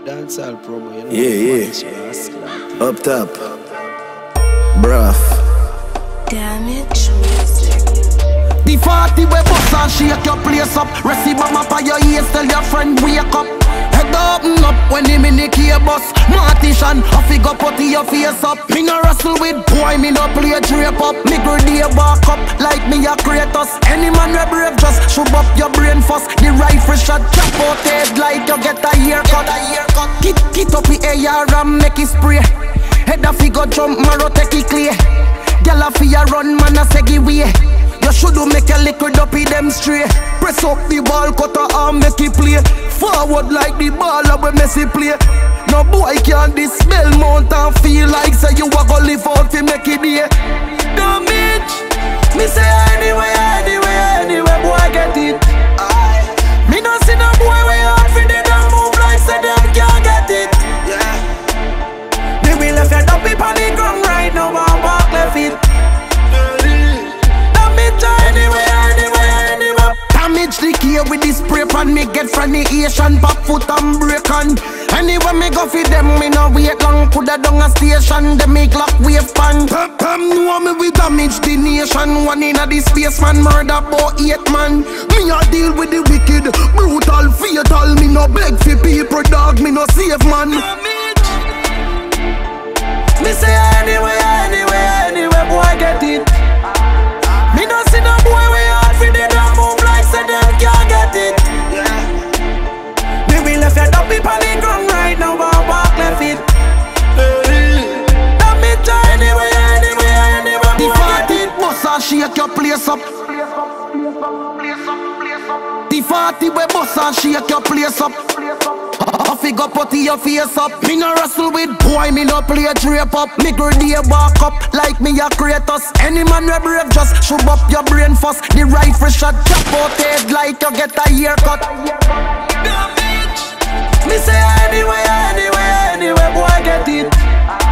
Dancehall promo, you know. Yeah. Up top. Bruh. Damage music. The 40 we bust and shake your place up. Receive a map of your ears, tell your friend wake up. Head open up when him in the key bus. Martian, I figure put your face up. Me no wrestle with boy, me no play drape up. Me grenade back up like me a Kratos. Any man we brave just shoot up your brain first. The rifle shot chop out head like you get a haircut. Get up the air and make it spray. Head a figure jump, marrow take it clear. Gyal a fear run, man a seggy way. You shoulda make a liquid up in them straight. Press up the ball, cut a arm, make it play. Forward like the ball, we messy play. No boy can't dispel mount and feel like say you a go live out fi make it day. Damage. Me say anyway, boy get it. Me no see no boy way hard fi they don't move like say them can't get it. Me will left your dumpy on the ground right now and walk left it. Anyway. Damage the key with this spray pan. Me get from the Asian pop foot and break on. Anyway me go for them, me no wait long. Put a down a station, them make lock wave pan. Come know me we damage the nation. One in a the space man, murder about 8 man. Me a deal with the wicked, brutal, fatal. Me no beg for people, dog, me no save man. Me say anyway, boy get it. Me no see no boy way hard fi they don't move like say them can't get it. Me will left your dumpy on the ground right now and walk left it. Damage anyway. The 40 bust and shake your place up. The 40 we bust and shake your place up. I figure put your face up. Me no wrestle with boy, me no play drape up. Me grenade back up like me a Kratos. Any man we brave just shoot up your brain first. The rifle shot chop out head like you get a haircut. Damage. Me say anyway, boy get it.